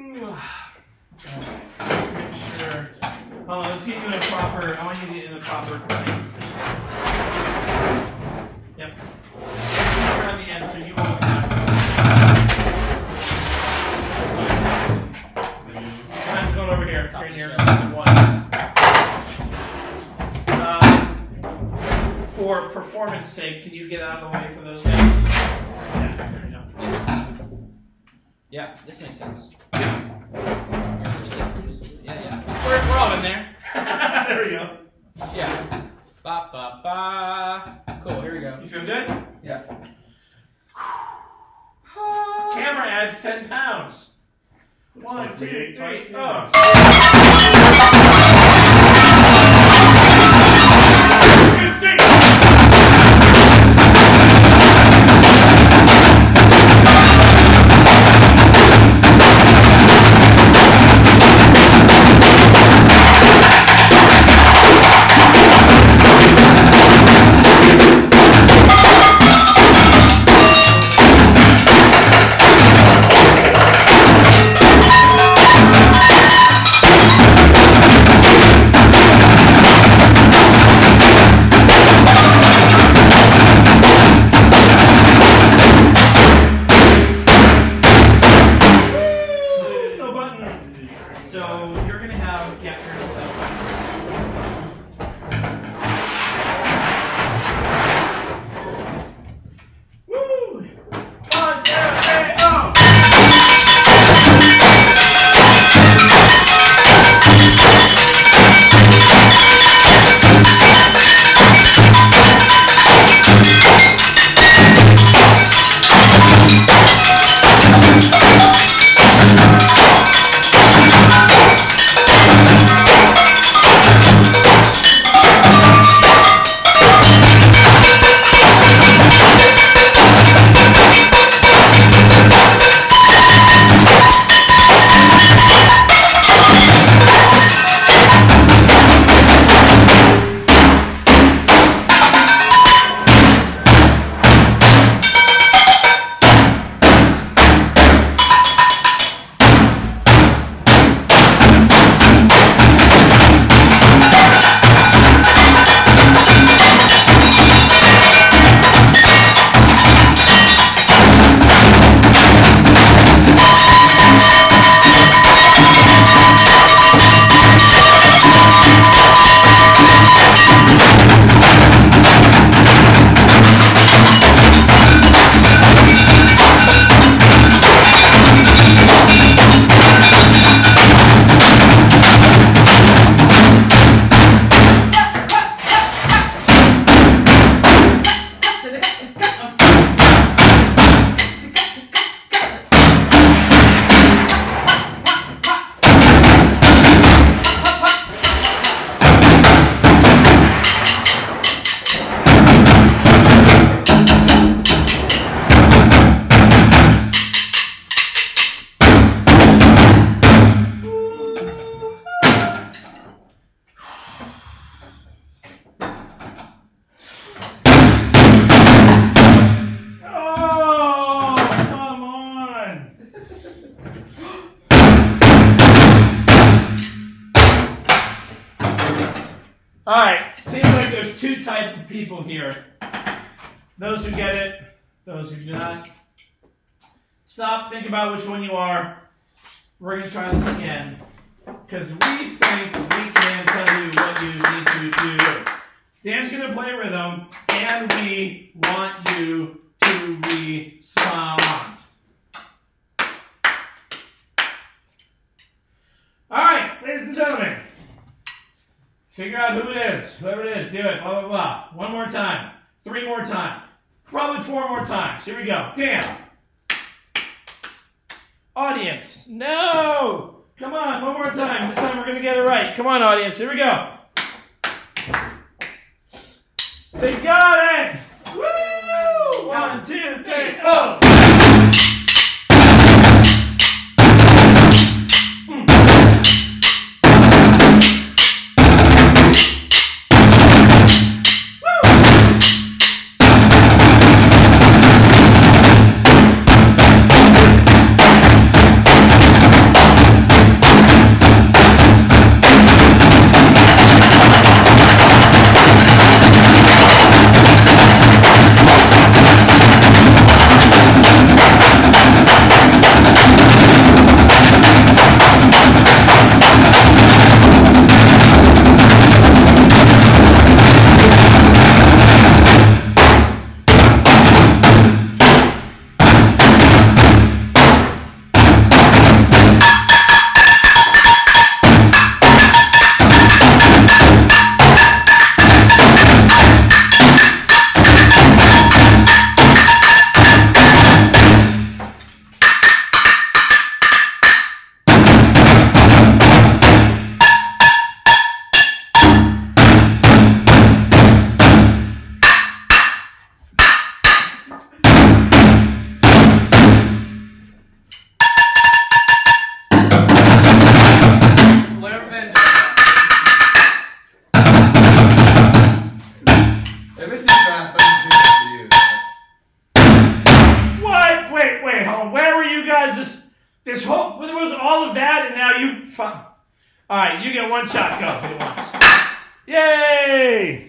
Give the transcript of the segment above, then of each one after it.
Let's make sure. Let's get you in a proper. I want you to get in a proper position. Yep. You're on the end, so you won't have. Time's going over here. Right here. For performance sake, can you get out of the way for those guys? Yeah, there we go. Yeah, this makes sense. Yeah, yeah. We're all in there. there we go. Yeah. Ba ba ba. Cool. Here we go. You feel good? Yeah. Camera adds 10 pounds. 1, 2, 3, oh. Alright, seems like there's two types of people here. Those who get it, those who do not. Stop, think about which one you are. We're going to try this again. Because we think we can tell you what you need to do. Dan's going to play rhythm, and we want you to respond. Alright, ladies and gentlemen. Figure out who it is. Whoever it is, do it. Blah, blah, blah. One more time. 3 more times. Probably 4 more times. Here we go. Dan. Audience. No! Come on, one more time. This time we're going to get it right. Come on, audience. Here we go. They got it! Woo! 1, 2, 3, oh! This whole, there was all of that, and now you, all right, you get one shot, go, hit it once. Yay!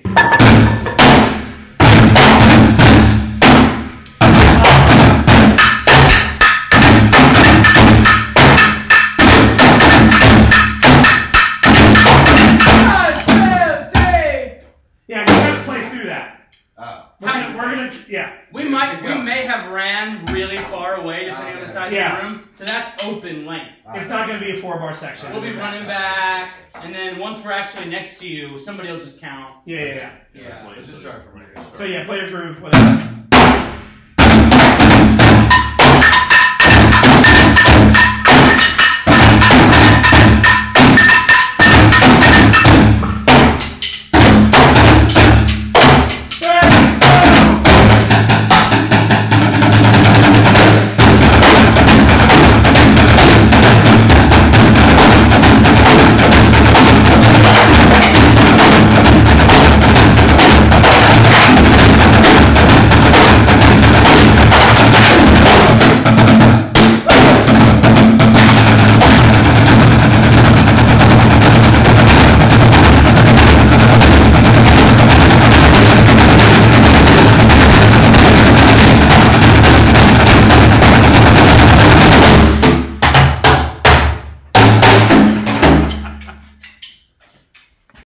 Yeah, we're gonna play through that. We may have ran really far away depending on the size of the room, so that's open length. It's not going to be a 4-bar section. We'll be running back, and then once we're actually next to you, somebody will just count. Yeah. Let's just start from right here. So yeah, play your groove, whatever.